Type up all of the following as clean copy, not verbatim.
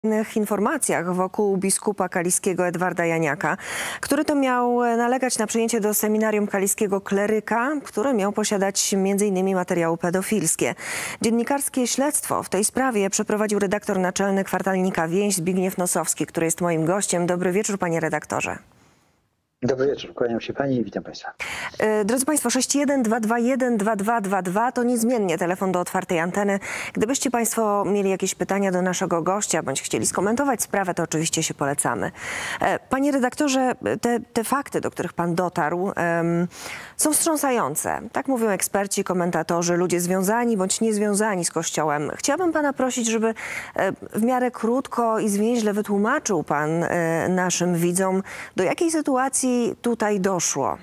Informacjach wokół biskupa kaliskiego Edwarda Janiaka, który to miał nalegać na przyjęcie do seminarium kaliskiego kleryka, który miał posiadać m.in. materiały pedofilskie. Dziennikarskie śledztwo w tej sprawie przeprowadził redaktor naczelny kwartalnika Więź Zbigniew Nosowski, który jest moim gościem. Dobry wieczór, panie redaktorze. Dobry wieczór, kłaniam się pani i witam państwa. Drodzy państwo, 612212222 to niezmiennie telefon do otwartej anteny. Gdybyście państwo mieli jakieś pytania do naszego gościa, bądź chcieli skomentować sprawę, to oczywiście się polecamy. Panie redaktorze, te fakty, do których pan dotarł, są wstrząsające. Tak mówią eksperci, komentatorzy, ludzie związani bądź niezwiązani z Kościołem. Chciałabym pana prosić, żeby w miarę krótko i zwięźle wytłumaczył pan naszym widzom, do jakiej sytuacji tutaj doszło.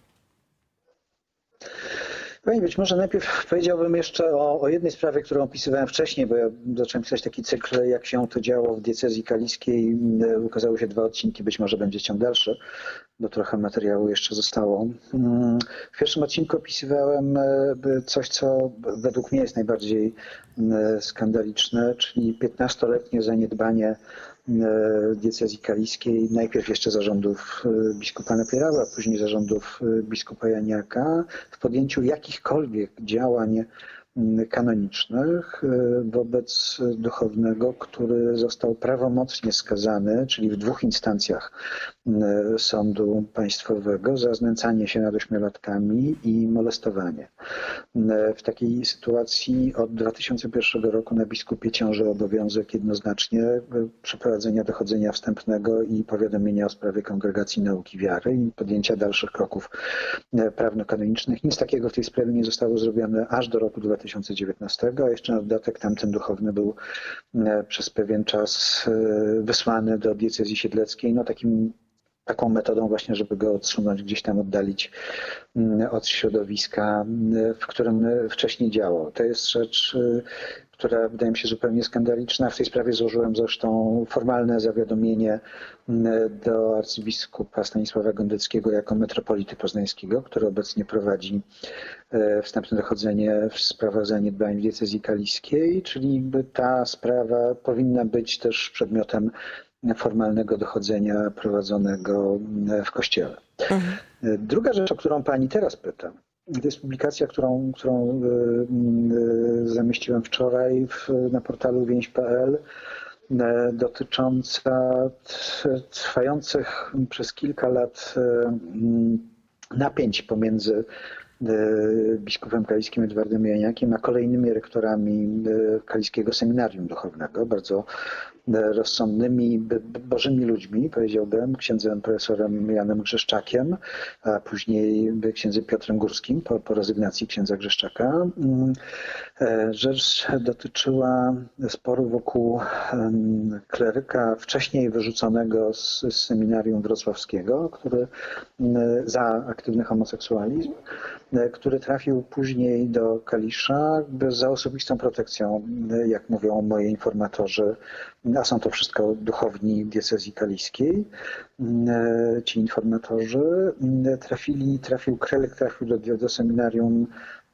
Pani, być może najpierw powiedziałbym jeszcze o jednej sprawie, którą opisywałem wcześniej, bo ja zacząłem pisać taki cykl, jak się to działo w diecezji kaliskiej. Ukazały się 2 odcinki, być może będzie ciąg dalszy, bo trochę materiału jeszcze zostało. W pierwszym odcinku opisywałem coś, co według mnie jest najbardziej skandaliczne, czyli 15-letnie zaniedbanie diecezji kaliskiej, najpierw jeszcze zarządów biskupa Napierała, a później zarządów biskupa Janiaka w podjęciu jakichkolwiek działań kanonicznych wobec duchownego, który został prawomocnie skazany, czyli w 2 instancjach sądu państwowego za znęcanie się nad 8-latkami i molestowanie. W takiej sytuacji od 2001 roku na biskupie ciąży obowiązek jednoznacznie przeprowadzenia dochodzenia wstępnego i powiadomienia o sprawie Kongregacji Nauki Wiary i podjęcia dalszych kroków prawno-kanonicznych. Nic takiego w tej sprawie nie zostało zrobione aż do roku 2019, a jeszcze na dodatek tamten duchowny był przez pewien czas wysłany do diecezji siedleckiej, taką metodą właśnie, żeby go odsunąć, gdzieś tam oddalić od środowiska, w którym wcześniej działał. To jest rzecz, która wydaje mi się zupełnie skandaliczna. W tej sprawie złożyłem zresztą formalne zawiadomienie do arcybiskupa Stanisława Gondeckiego jako metropolity poznańskiego, który obecnie prowadzi wstępne dochodzenie w sprawach zaniedbań w diecezji kaliskiej, czyli ta sprawa powinna być też przedmiotem formalnego dochodzenia prowadzonego w Kościele. Druga rzecz, o którą pani teraz pyta, to jest publikacja, którą zamieściłem wczoraj na portalu więź.pl, dotycząca trwających przez kilka lat napięć pomiędzy biskupem kaliskim Edwardem Janiakiem a kolejnymi rektorami kaliskiego seminarium duchownego, bardzo rozsądnymi, bożymi ludźmi, powiedziałbym, księdzem profesorem Janem Grzeszczakiem, a później księdzem Piotrem Górskim po rezygnacji księdza Grzeszczaka. Rzecz dotyczyła sporu wokół kleryka wcześniej wyrzuconego z seminarium wrocławskiego, który za aktywny homoseksualizm, który trafił później do Kalisza za osobistą protekcją, jak mówią moi informatorzy, a są to wszystko duchowni diecezji kaliskiej. Ci informatorzy trafił kleryk do seminarium,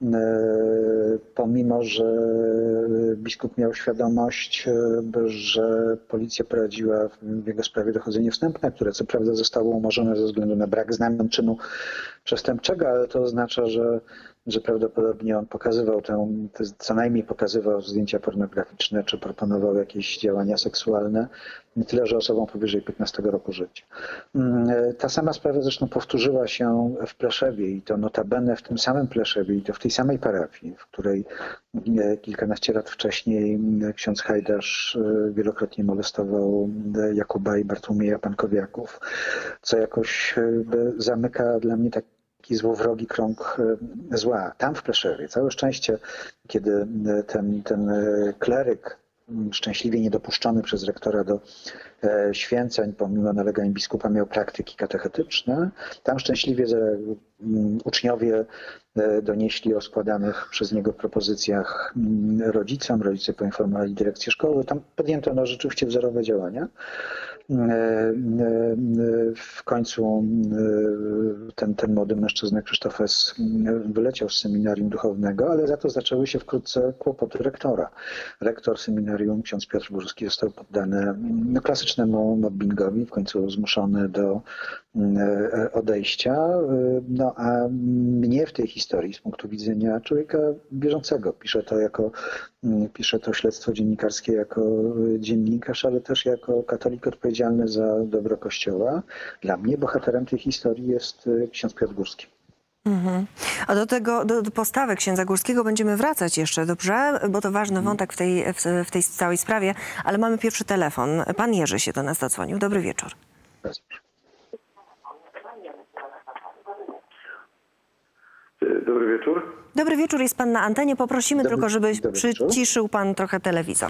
pomimo że biskup miał świadomość, że policja prowadziła w jego sprawie dochodzenie wstępne, które co prawda zostało umorzone ze względu na brak znamion czynu przestępczego, ale to oznacza, że prawdopodobnie on pokazywał co najmniej pokazywał zdjęcia pornograficzne, czy proponował jakieś działania seksualne, nie tyle, że osobom powyżej 15 roku życia. Ta sama sprawa zresztą powtórzyła się w Pleszewie i to notabene w tym samym Pleszewie i to w tej samej parafii, w której kilkanaście lat wcześniej ksiądz Hajdasz wielokrotnie molestował Jakuba i Bartłomieja Pankowiaków, co jakoś zamyka dla mnie taki złowrogi krąg zła. Tam w Pleszewie, całe szczęście, kiedy ten kleryk, szczęśliwie niedopuszczony przez rektora do święceń, pomimo nalegań biskupa, miał praktyki katechetyczne. Tam szczęśliwie uczniowie donieśli o składanych przez niego propozycjach rodzicom. Rodzice poinformowali dyrekcję szkoły. Tam podjęto rzeczywiście wzorowe działania. W końcu ten młody mężczyzna Krzysztof S. wyleciał z seminarium duchownego, ale za to zaczęły się wkrótce kłopoty rektora. Rektor seminarium, ksiądz Piotr Górski, został poddany klasycznemu mobbingowi, w końcu zmuszony do odejścia. No a mnie w tej historii z punktu widzenia człowieka bieżącego, piszę to śledztwo dziennikarskie jako dziennikarz, ale też jako katolik odpowiedzialny za dobro Kościoła. Dla mnie bohaterem tej historii jest ksiądz Piotr Górski. A do postawy księdza Górskiego będziemy wracać jeszcze, dobrze? Bo to ważny wątek w tej całej sprawie, ale mamy pierwszy telefon. Pan Jerzy się do nas zadzwonił. Dobry wieczór. Dobry wieczór. Dobry wieczór, jest pan na antenie. Poprosimy tylko, żeby przyciszył pan trochę telewizor.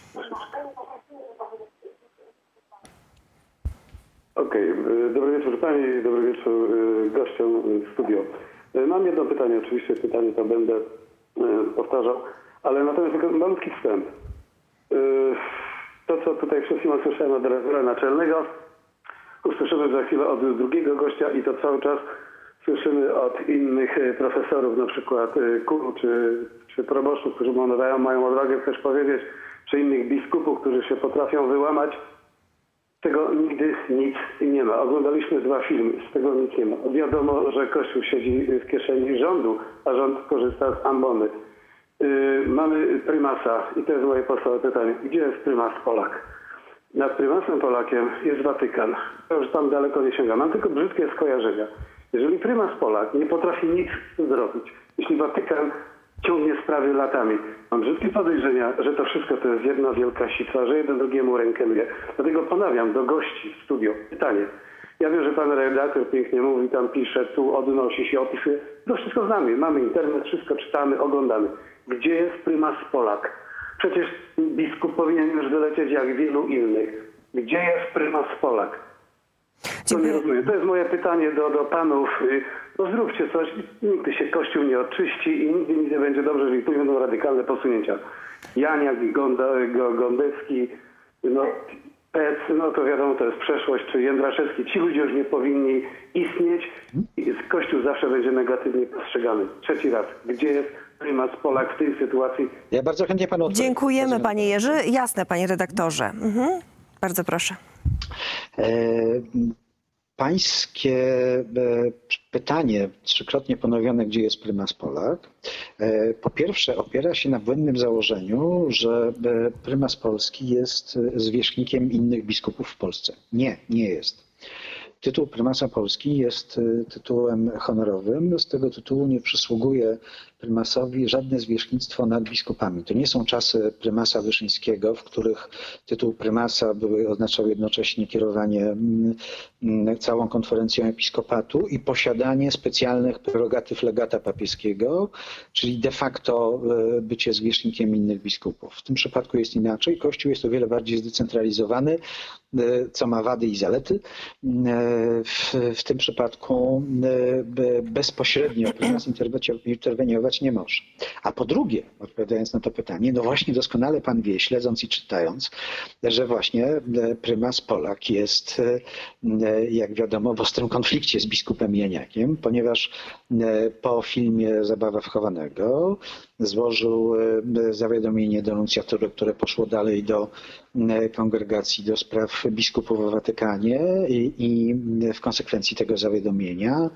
Okej. Dobry wieczór pani, dobry wieczór gościom w studio. Mam jedno pytanie, oczywiście pytanie to będę powtarzał, ale natomiast tylko malutki wstęp. To, co tutaj przed chwilą słyszałem od redaktora naczelnego, usłyszymy za chwilę od drugiego gościa i to cały czas słyszymy od innych profesorów, na przykład KUR czy proboszczów, którzy mają odwagę też powiedzieć, czy innych biskupów, którzy się potrafią wyłamać. Z tego nigdy nic nie ma. Oglądaliśmy 2 filmy, z tego nic nie ma. Wiadomo, że Kościół siedzi w kieszeni rządu, a rząd korzysta z ambony. Mamy prymasa i to jest moje podstawowe pytanie. Gdzie jest prymas Polak? Nad prymasem Polakiem jest Watykan. To już tam daleko nie sięga. Mam tylko brzydkie skojarzenia. Jeżeli prymas Polak nie potrafi nic zrobić, jeśli Watykan ciągnie sprawy latami, mam brzydkie podejrzenia, że to wszystko to jest jedna wielka sitwa, że jeden drugiemu rękę myje. Dlatego ponawiam do gości w studio pytanie. Ja wiem, że pan redaktor pięknie mówi, tam pisze, tu odnosi się, opisuje. To wszystko znamy. Mamy internet, wszystko czytamy, oglądamy. Gdzie jest prymas Polak? Przecież biskup powinien już wylecieć jak wielu innych. Gdzie jest prymas Polak? To nie rozumiem. To jest moje pytanie do panów. No zróbcie coś. Nigdy się Kościół nie oczyści i nigdy nic nie będzie dobrze, jeżeli tu będą radykalne posunięcia. Janiak, Gondecki, Pec, to wiadomo, to jest przeszłość, czy Jędraszewski. Ci ludzie już nie powinni istnieć i Kościół zawsze będzie negatywnie postrzegany. Trzeci raz. Gdzie jest prymas Polak w tej sytuacji? Ja bardzo chętnie panu odpowiem. Dziękujemy, panie Jerzy. Jasne, panie redaktorze. Bardzo proszę. Pańskie pytanie, 3-krotnie ponowione, gdzie jest prymas Polak, po pierwsze opiera się na błędnym założeniu, że prymas Polski jest zwierzchnikiem innych biskupów w Polsce. Nie, nie jest. Tytuł prymasa Polski jest tytułem honorowym. Z tego tytułu nie przysługuje prymasowi żadne zwierzchnictwo nad biskupami. To nie są czasy prymasa Wyszyńskiego, w których tytuł prymasa oznaczał jednocześnie kierowanie całą konferencją episkopatu i posiadanie specjalnych prerogatyw legata papieskiego, czyli de facto bycie zwierzchnikiem innych biskupów. W tym przypadku jest inaczej. Kościół jest o wiele bardziej zdecentralizowany, co ma wady i zalety. W tym przypadku bezpośrednio prymas interweniować nie może. A po drugie, odpowiadając na to pytanie, no właśnie doskonale pan wie, śledząc i czytając, że właśnie prymas Polak jest, jak wiadomo, w ostrym konflikcie z biskupem Janiakiem, ponieważ po filmie Zabawa wchowanego złożył zawiadomienie do nuncjatury, które poszło dalej do kongregacji do spraw biskupów w Watykanie i w konsekwencji tego zawiadomienia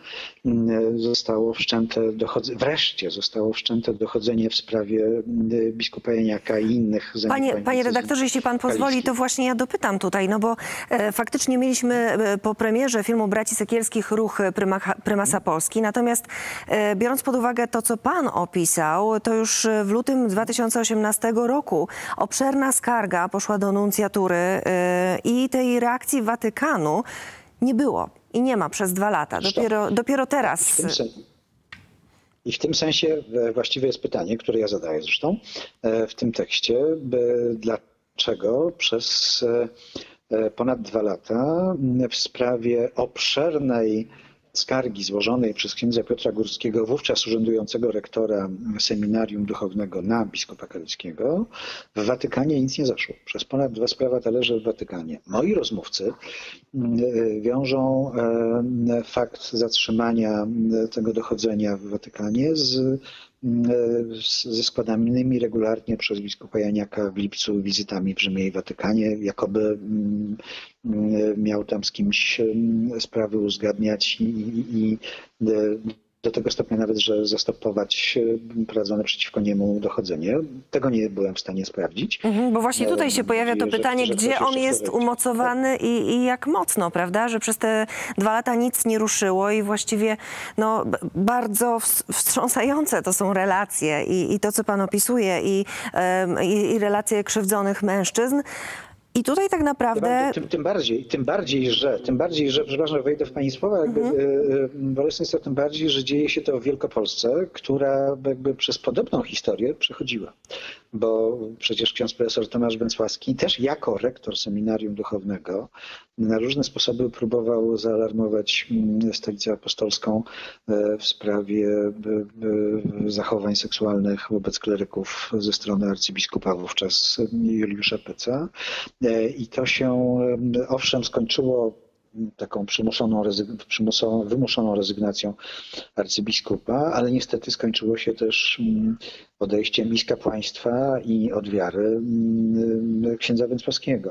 wreszcie zostało wszczęte dochodzenie w sprawie biskupa Janiaka i innych zaniedbań. Panie redaktorze, jeśli pan pozwoli, to właśnie ja dopytam tutaj, no bo faktycznie mieliśmy po premierze filmu Braci Sekielskich ruch prymasa Polski, natomiast biorąc pod uwagę to, co pan opisał, to już w lutym 2018 roku obszerna skarga poszła do nuncjatury i tej reakcji Watykanu nie było i nie ma przez 2 lata. Dopiero teraz. I w tym sensie właściwe jest pytanie, które ja zadaję zresztą w tym tekście, dlaczego przez ponad 2 lata w sprawie obszernej skargi złożonej przez księdza Piotra Górskiego, wówczas urzędującego rektora seminarium duchownego na biskupa Kalickiego. W Watykanie nic nie zaszło. Przez ponad 2 sprawy leży w Watykanie. Moi rozmówcy wiążą fakt zatrzymania tego dochodzenia w Watykanie ze składanymi regularnie przez biskupa Janiaka w lipcu wizytami w Rzymie i Watykanie, jakoby miał tam z kimś sprawy uzgadniać i do tego stopnia nawet, że zastopować prowadzone przeciwko niemu dochodzenie. Tego nie byłem w stanie sprawdzić. Bo właśnie tutaj się pojawia to pytanie, gdzie on jest umocowany i jak mocno, prawda? Że przez te 2 lata nic nie ruszyło i właściwie no, bardzo wstrząsające to są relacje i to, co pan opisuje i relacje krzywdzonych mężczyzn. I tutaj tak naprawdę... Tym bardziej, że przepraszam, wejdę w pani słowa, bolesne tym bardziej, że dzieje się to w Wielkopolsce, która jakby przez podobną historię przechodziła. Bo przecież ksiądz profesor Tomasz Węcławski też jako rektor seminarium duchownego na różne sposoby próbował zaalarmować Stolicę Apostolską w sprawie zachowań seksualnych wobec kleryków ze strony arcybiskupa wówczas Juliusza Peca. I to się owszem skończyło taką wymuszoną rezygnacją arcybiskupa, w niestety skończyło się też odejściem i z kapłaństwa, i od wiary księdza Węcławskiego.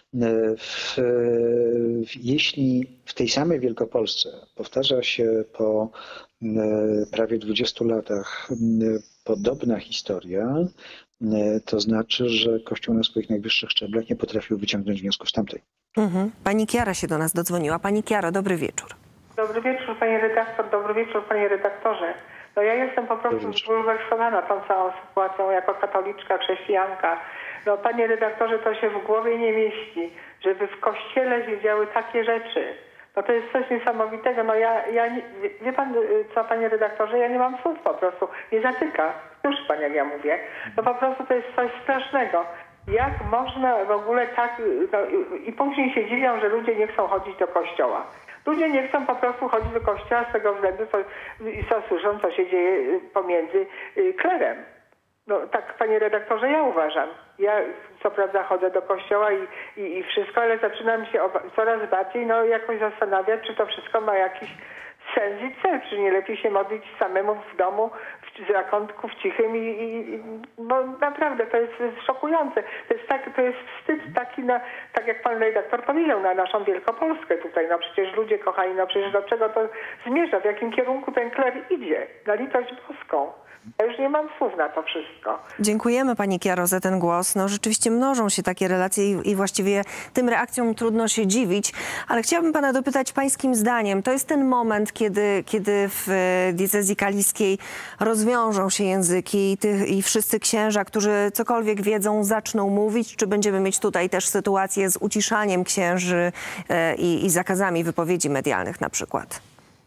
Jeśli w tej samej Wielkopolsce powtarza się po prawie 20 latach podobna historia, to znaczy, że Kościół na swoich najwyższych szczeblach nie potrafił wyciągnąć wniosków z tamtej. Pani Kiara się do nas dodzwoniła. Pani Kiaro, dobry wieczór. Dobry wieczór, panie redaktor, dobry wieczór, panie redaktorze. No ja jestem po prostu zbulwersowana tą całą sytuacją jako katoliczka, chrześcijanka. No panie redaktorze, to się w głowie nie mieści, żeby w kościele się działy takie rzeczy. No to jest coś niesamowitego. No wie pan co, panie redaktorze, ja nie mam słów po prostu. Nie zatyka. Już pan, jak ja mówię. No po prostu to jest coś strasznego. Jak można w ogóle tak... No, i później się dziwią, że ludzie nie chcą chodzić do kościoła. Ludzie nie chcą po prostu chodzić do kościoła z tego względu, co słyszą, co się dzieje pomiędzy klerem. No tak, panie redaktorze, ja uważam. Ja co prawda chodzę do kościoła i wszystko, ale zaczynam się coraz bardziej jakoś zastanawiać, czy to wszystko ma jakiś sens i cel. Czy nie lepiej się modlić samemu w domu, w zakątku, w cichym bo naprawdę to jest szokujące. To jest wstyd taki, tak jak pan redaktor powiedział, na naszą Wielkopolskę tutaj. No przecież ludzie kochani, no przecież do czego to zmierza? W jakim kierunku ten kler idzie? Na litość boską. Ja już nie mam słów na to wszystko. Dziękujemy pani Kiaro za ten głos. No rzeczywiście mnożą się takie relacje i właściwie tym reakcjom trudno się dziwić. Ale chciałabym pana dopytać pańskim zdaniem. To jest ten moment, kiedy w diecezji kaliskiej rozwiążą się języki i wszyscy księża, którzy cokolwiek wiedzą, zaczną mówić? Czy będziemy mieć tutaj też sytuację z uciszaniem księży i zakazami wypowiedzi medialnych na przykład?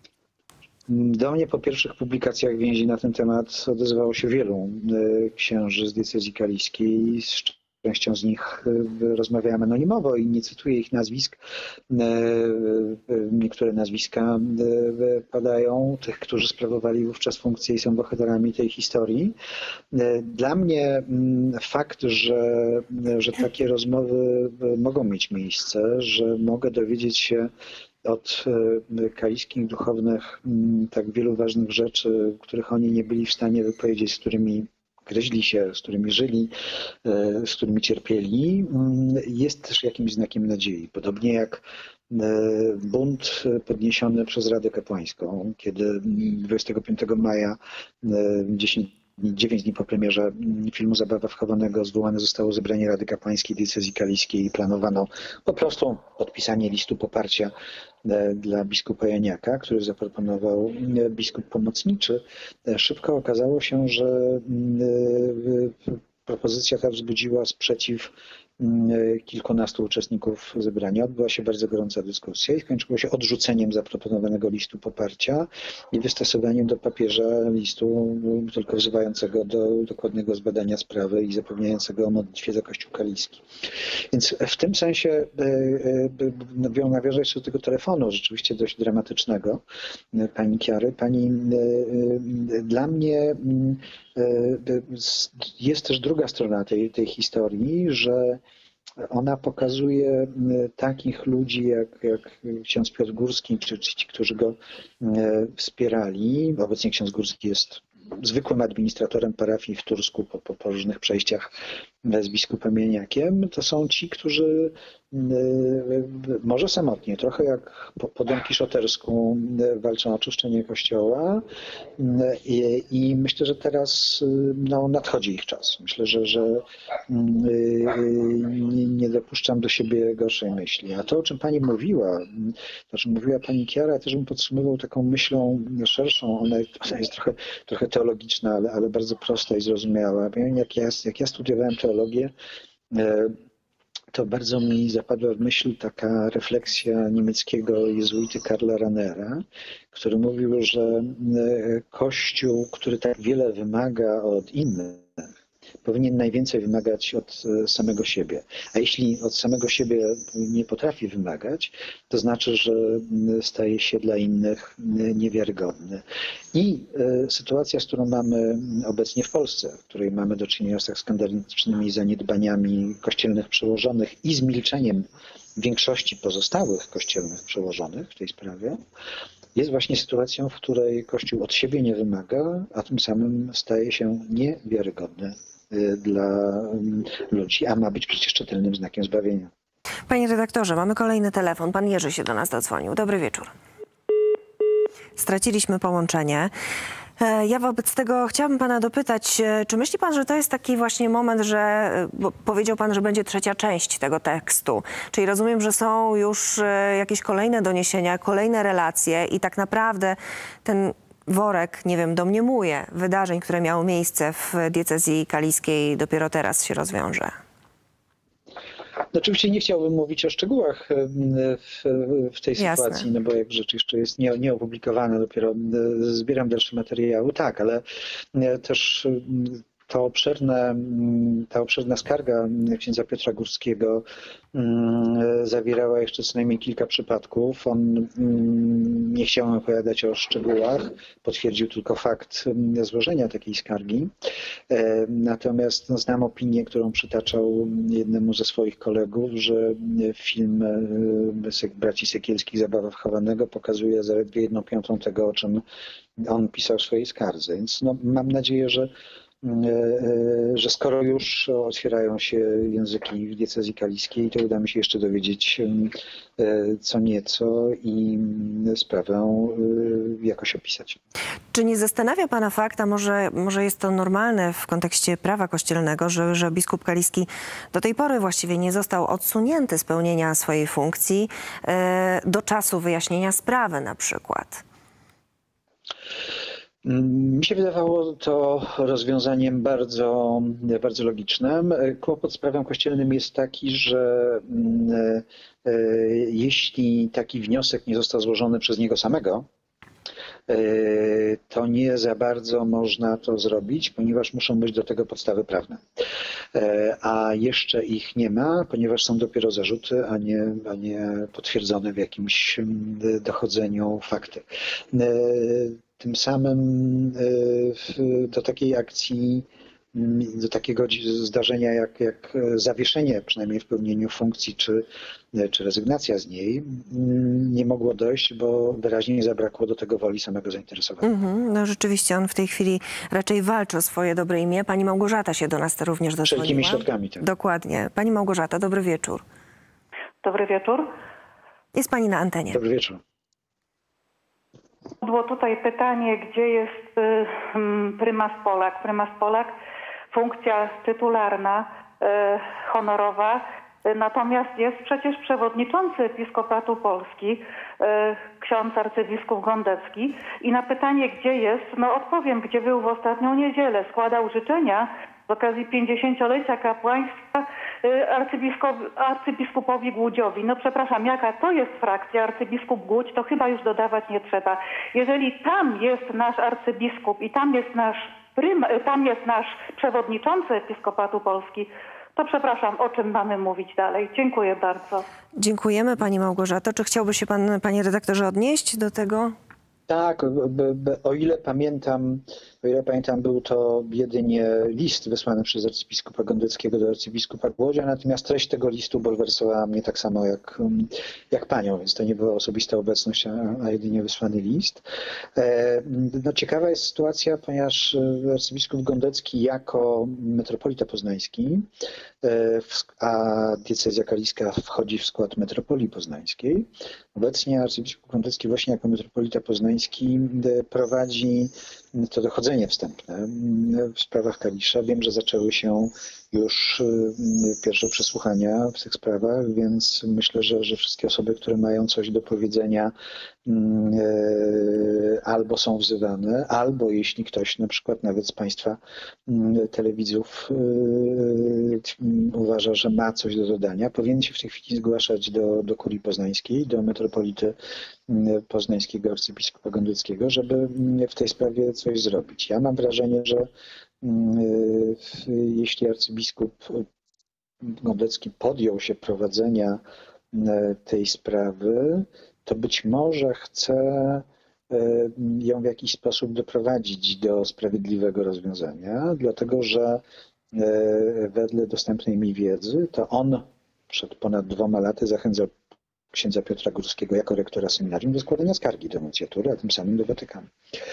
Do mnie po pierwszych publikacjach więzi na ten temat odezwało się wielu księży z diecezji kaliskiej. Z częścią z nich rozmawiałem anonimowo i nie cytuję ich nazwisk. Niektóre nazwiska padają, tych, którzy sprawowali wówczas funkcje i są bohaterami tej historii. Dla mnie fakt, że takie rozmowy mogą mieć miejsce, że mogę dowiedzieć się od kaliskich duchownych tak wielu ważnych rzeczy, których oni nie byli w stanie wypowiedzieć, z którymi gryźli się, z którymi żyli, z którymi cierpieli, jest też jakimś znakiem nadziei. Podobnie jak bunt podniesiony przez Radę Kapłańską, kiedy 25 maja 9 dni po premierze filmu Zabawa wchowanego zwołane zostało zebranie Rady Kapłańskiej diecezji kaliskiej i planowano po prostu podpisanie listu poparcia dla biskupa Janiaka, który zaproponował biskup pomocniczy. Szybko okazało się, że propozycja ta wzbudziła sprzeciw kilkunastu uczestników zebrania. Odbyła się bardzo gorąca dyskusja i skończyło się odrzuceniem zaproponowanego listu poparcia i wystosowaniem do papieża listu tylko wzywającego do dokładnego zbadania sprawy i zapewniającego o modlitwie za Kościół kaliski. Więc w tym sensie nawiążę jeszcze do tego telefonu, rzeczywiście dość dramatycznego pani Kiary. Dla mnie jest też druga strona tej historii, że ona pokazuje takich ludzi jak ksiądz Piotr Górski, czy ci, którzy go wspierali. Obecnie ksiądz Górski jest zwykłym administratorem parafii w Tursku po różnych przejściach z biskupem Janiakiem. To są ci, którzy może samotnie, trochę jak po Don Kiszotersku walczą o czyszczenie Kościoła i myślę, że teraz nadchodzi ich czas. Myślę, że nie dopuszczam do siebie gorszej myśli. A to, o czym pani mówiła, o czym mówiła pani Kiara, też bym podsumował taką myślą szerszą. Ona jest trochę teologiczna, ale bardzo prosta i zrozumiała. Jak ja studiowałem teologię, to bardzo mi zapadła w myśl taka refleksja niemieckiego jezuity Karla Rahnera, który mówił, że Kościół, który tak wiele wymaga od innych, powinien najwięcej wymagać od samego siebie. A jeśli od samego siebie nie potrafi wymagać, to znaczy, że staje się dla innych niewiarygodny. I sytuacja, z którą mamy obecnie w Polsce, w której mamy do czynienia z tak skandalicznymi zaniedbaniami kościelnych przełożonych i z milczeniem większości pozostałych kościelnych przełożonych w tej sprawie, jest właśnie sytuacją, w której Kościół od siebie nie wymaga, a tym samym staje się niewiarygodny dla ludzi, a ma być przecież czytelnym znakiem zbawienia. Panie redaktorze, mamy kolejny telefon. Pan Jerzy się do nas dodzwonił. Dobry wieczór. Straciliśmy połączenie. Ja wobec tego chciałabym pana dopytać, czy myśli pan, że to jest taki właśnie moment, bo powiedział pan, że będzie trzecia część tego tekstu, czyli rozumiem, że są już jakieś kolejne doniesienia, kolejne relacje i tak naprawdę ten worek, nie wiem, domniemuje wydarzeń, które miały miejsce w diecezji kaliskiej, dopiero teraz się rozwiąże. Oczywiście nie chciałbym mówić o szczegółach w tej sytuacji, no bo jak rzecz jeszcze jest nieopublikowana, dopiero zbieram dalsze materiały, tak, ale też ta obszerna skarga księdza Piotra Górskiego zawierała jeszcze co najmniej kilka przypadków. On nie chciał opowiadać o szczegółach, potwierdził tylko fakt złożenia takiej skargi. Natomiast znam opinię, którą przytaczał jednemu ze swoich kolegów, że film braci Sekielskich Zabawa wchowanego pokazuje zaledwie 1/5 tego, o czym on pisał w swojej skardze. Więc mam nadzieję, że skoro już otwierają się języki w diecezji kaliskiej, to uda mi się jeszcze dowiedzieć co nieco i sprawę jakoś opisać. Czy nie zastanawia pana fakt, a może jest to normalne w kontekście prawa kościelnego, że biskup kaliski do tej pory właściwie nie został odsunięty z pełnienia swojej funkcji do czasu wyjaśnienia sprawy na przykład? Mi się wydawało to rozwiązaniem bardzo, bardzo logicznym. Kłopot z prawem kościelnym jest taki, że jeśli taki wniosek nie został złożony przez niego samego, to nie za bardzo można to zrobić, ponieważ muszą być do tego podstawy prawne. A jeszcze ich nie ma, ponieważ są dopiero zarzuty, a nie potwierdzone w jakimś dochodzeniu fakty. Tym samym do takiej akcji, do takiego zdarzenia jak zawieszenie, przynajmniej w pełnieniu funkcji, czy rezygnacja z niej, nie mogło dojść, bo wyraźnie zabrakło do tego woli samego zainteresowanego. No rzeczywiście, on w tej chwili raczej walczy o swoje dobre imię. Pani Małgorzata się do nas również dodzwoniła. Wszelkimi środkami. Tak. Dokładnie. Pani Małgorzata, dobry wieczór. Dobry wieczór. Jest pani na antenie. Dobry wieczór. Było tutaj pytanie, gdzie jest prymas Polak. Prymas Polak, funkcja tytularna, honorowa, natomiast jest przecież przewodniczący Episkopatu Polski, ksiądz arcybiskup Gondecki. I na pytanie, gdzie jest, odpowiem, gdzie był w ostatnią niedzielę. Składał życzenia w okazji 50-lecia kapłaństwa arcybiskupowi Głudziowi. No przepraszam, jaka to jest frakcja, arcybiskup Głódź, to chyba już dodawać nie trzeba. Jeżeli tam jest nasz arcybiskup i tam jest nasz przewodniczący Episkopatu Polski, to przepraszam, o czym mamy mówić dalej? Dziękuję bardzo. Dziękujemy pani Małgorzato. Czy chciałby się pan, panie redaktorze, odnieść do tego? Tak, o ile pamiętam, był to jedynie list wysłany przez arcybiskupa Gondeckiego do arcybiskupa Głodzia, natomiast treść tego listu bulwersowała mnie tak samo jak panią, więc to nie była osobista obecność, a jedynie wysłany list. No, ciekawa jest sytuacja, ponieważ arcybiskup Gondecki jako metropolita poznański, a diecezja kaliska wchodzi w skład metropolii poznańskiej. Obecnie arcybiskup Gondecki właśnie jako metropolita poznański prowadzi to dochodzenie wstępne w sprawach Kalisza. Wiem, że zaczęły się już pierwsze przesłuchania w tych sprawach, więc myślę, że wszystkie osoby, które mają coś do powiedzenia, albo są wzywane, albo jeśli ktoś na przykład nawet z państwa telewidzów uważa, że ma coś do dodania, powinien się w tej chwili zgłaszać do kurii poznańskiej, do metropolity poznańskiego arcybiskupa Gondeckiego, żeby w tej sprawie coś zrobić. Ja mam wrażenie, że jeśli arcybiskup Gondecki podjął się prowadzenia tej sprawy, to być może chce ją w jakiś sposób doprowadzić do sprawiedliwego rozwiązania, dlatego że wedle dostępnej mi wiedzy to on przed ponad 2 laty zachęcał księdza Piotra Górskiego jako rektora seminarium do składania skargi do nuncjatury, a tym samym do Watykanu.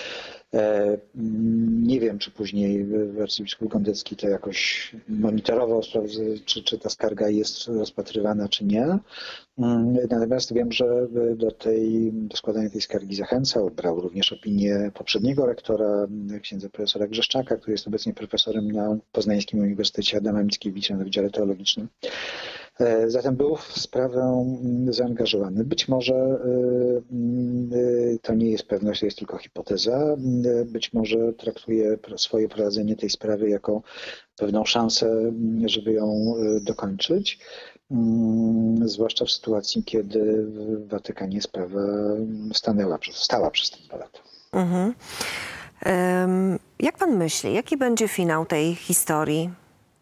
Nie wiem, czy później arcybiskup Gondecki to jakoś monitorował, czy ta skarga jest rozpatrywana, czy nie. Natomiast wiem, że do składania tej skargi zachęcał. Brał również opinię poprzedniego rektora, księdza profesora Grzeszczaka, który jest obecnie profesorem na Poznańskim Uniwersytecie Adama Mickiewicza na Wydziale Teologicznym. Zatem był w sprawę zaangażowany. Być może to nie jest pewność, to jest tylko hipoteza. Być może traktuje swoje prowadzenie tej sprawy jako pewną szansę, żeby ją dokończyć. Zwłaszcza w sytuacji, kiedy w Watykanie sprawa stała przez te 2 lata. Mhm. Jak pan myśli, jaki będzie finał tej historii?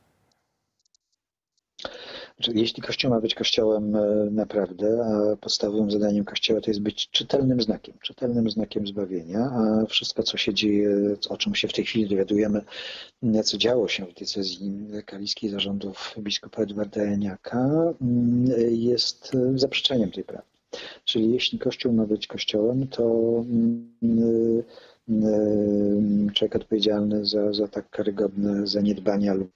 Jeśli Kościół ma być Kościołem naprawdę, a podstawowym zadaniem Kościoła to jest być czytelnym znakiem zbawienia, a wszystko, co się dzieje, o czym się w tej chwili dowiadujemy, co działo się w diecezji kaliskiej zarządów biskupa Edwarda Janiaka, jest zaprzeczeniem tej prawdy. Czyli jeśli Kościół ma być Kościołem, to człowiek odpowiedzialny za tak karygodne zaniedbania lub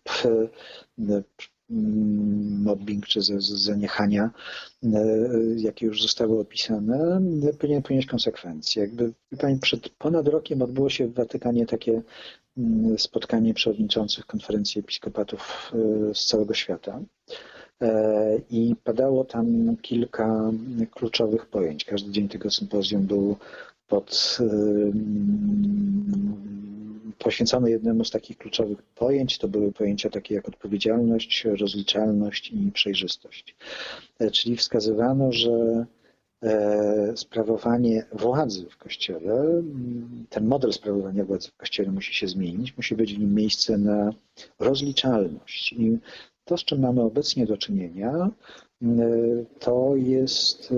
mobbing czy zaniechania, jakie już zostały opisane, powinien ponieść konsekwencje. Przed ponad rokiem odbyło się w Watykanie takie spotkanie przewodniczących konferencji episkopatów z całego świata i padało tam kilka kluczowych pojęć. Każdy dzień tego sympozjum był poświęcony jednemu z takich kluczowych pojęć. To były pojęcia takie jak odpowiedzialność, rozliczalność i przejrzystość. Czyli wskazywano, że sprawowanie władzy w Kościele, ten model sprawowania władzy w Kościele musi się zmienić, musi być w nim miejsce na rozliczalność. I to, z czym mamy obecnie do czynienia, to jest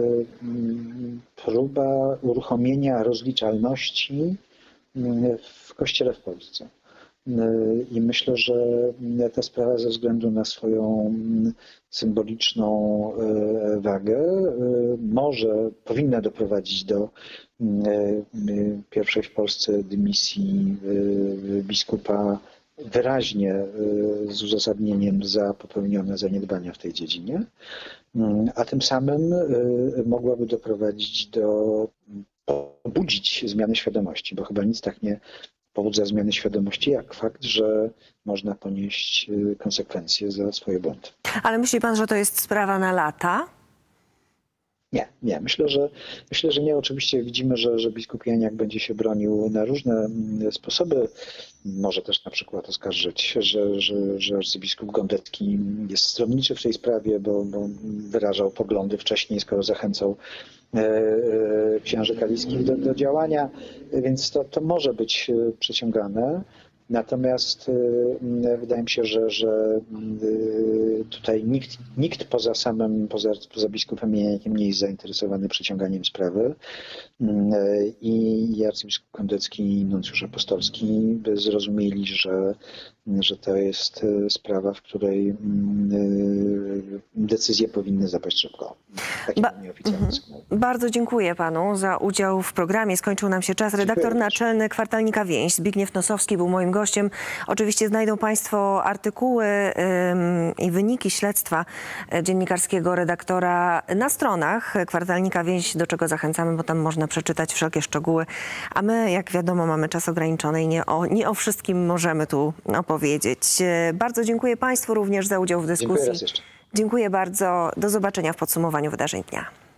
próba uruchomienia rozliczalności w Kościele w Polsce. I myślę, że ta sprawa ze względu na swoją symboliczną wagę powinna doprowadzić do pierwszej w Polsce dymisji biskupa wyraźnie z uzasadnieniem za popełnione zaniedbania w tej dziedzinie, a tym samym mogłaby doprowadzić pobudzić zmianę świadomości, bo chyba nic tak nie pobudza zmiany świadomości, jak fakt, że można ponieść konsekwencje za swoje błędy. Ale myśli pan, że to jest sprawa na lata? Nie, myślę, że nie. Oczywiście widzimy, że biskup Janiak będzie się bronił na różne sposoby. Może też na przykład oskarżyć, że arcybiskup Gondecki jest stronniczy w tej sprawie, bo wyrażał poglądy wcześniej, skoro zachęcał księży kaliskich do działania, więc to może być przeciągane. Natomiast wydaje mi się, że tutaj nikt poza biskupem Janiakiem nie jest zainteresowany przeciąganiem sprawy i arcybiskup Gondecki i nuncjusz apostolski zrozumieli, że to jest sprawa, w której decyzje powinny zapaść szybko. Takie nieoficjalne sygnały. Bardzo dziękuję panu za udział w programie. Skończył nam się czas. Redaktor naczelny kwartalnika Więź Zbigniew Nosowski był moim gościem. Oczywiście znajdą państwo artykuły i wyniki śledztwa dziennikarskiego redaktora na stronach kwartalnika Więź, do czego zachęcamy, bo tam można przeczytać wszelkie szczegóły. A my, jak wiadomo, mamy czas ograniczony i nie o wszystkim możemy tu opowiedzieć. Bardzo dziękuję państwu również za udział w dyskusji. Dziękuję raz jeszcze. Dziękuję bardzo. Do zobaczenia w podsumowaniu wydarzeń dnia.